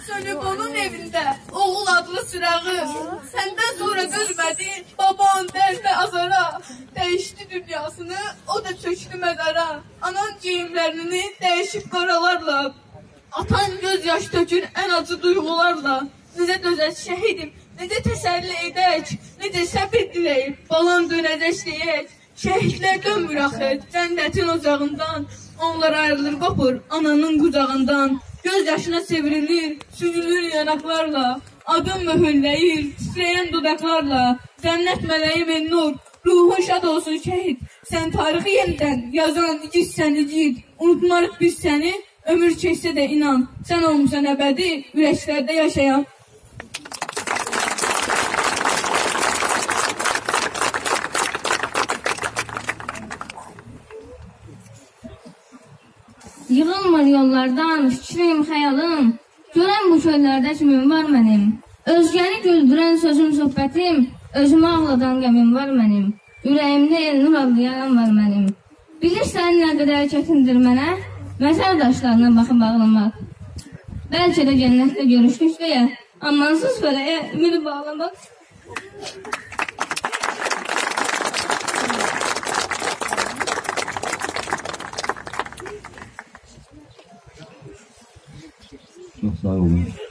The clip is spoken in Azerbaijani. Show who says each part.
Speaker 1: sönüb onun evində oğul adlı sırağı. Səndən sonra görmədi baban dərdə azara. Dəyişdi dünyasını, o da çöktü məzara. Anan geyimlərini dəyişib qaralarla. Atan göz yaş tökür ən acı duyğularla. Necə dözək şəhidim, necə təsəlli edək, necə səbir diləyib, balam dönəcək deyək. Şəhidlər dönmür axı cənnətin ocağından, onlar ayrılır qopur ananın qucağından. Göz yaşına çevrilir, sürülür yanaqlarla, adım möhürləyir, titrəyən dodaqlarla. Cənnət mələyi Mənnur, ruhun şad olsun şəhid. Sən tarixi yenidən yazan igidsən igid. Unutmarıq biz səni, ömür keçsə də inan. Sən olmuşsan əbədi, ürəklərdə yaşayan.
Speaker 2: Yığılmır yollardan, fikrim, xəyalım. Görən bu çöllərdə kimim var mənim. Özgəni güldürən sözüm, söhbətim. Özümü ağladan qəmim var mənim. Ürəyimdə Elnur adlı yaram var mənim. Bilirsən nə qədər çətindir mənə, məzar daşlarına baxıb ağlamaq. Bəlkə də cənnətdə görüşdük deyə, amansız fələyə ümid bağlamaq.
Speaker 3: Çok sağ olun.